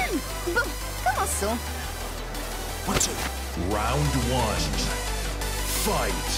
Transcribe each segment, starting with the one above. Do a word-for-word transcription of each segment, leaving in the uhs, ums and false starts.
Bon, commençons. Round one. Fight.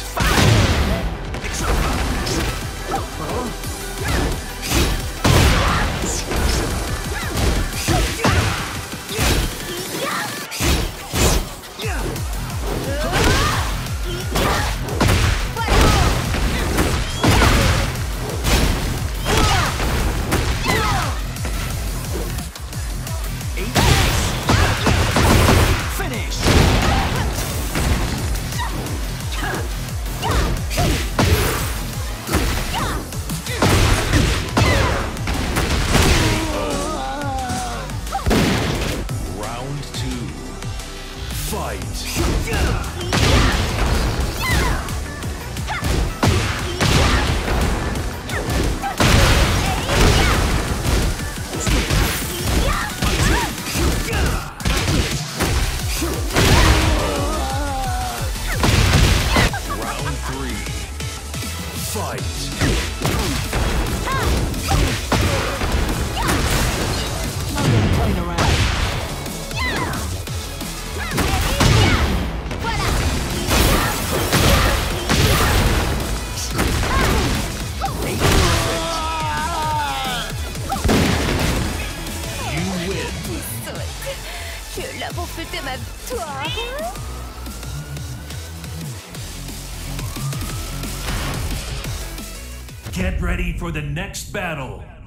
Round two. Fight. Round three. Fight. You win. Tu es là pour fêter ma victoire. Get ready for the next battle.